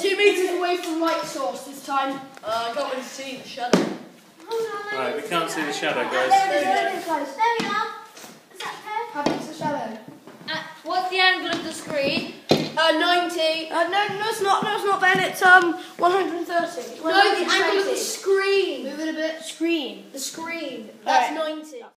2 metres away from light source this time. I can't really see the shadow. Right, we can't see the shadow, guys. There it is, close. There we are. Is that okay? How big's the shadow? What's the angle of the screen? 90. No, it's not. No, it's not, Ben. It's 130. No, the angle of the screen. Move it a bit. Screen. The screen. That's Right. 90.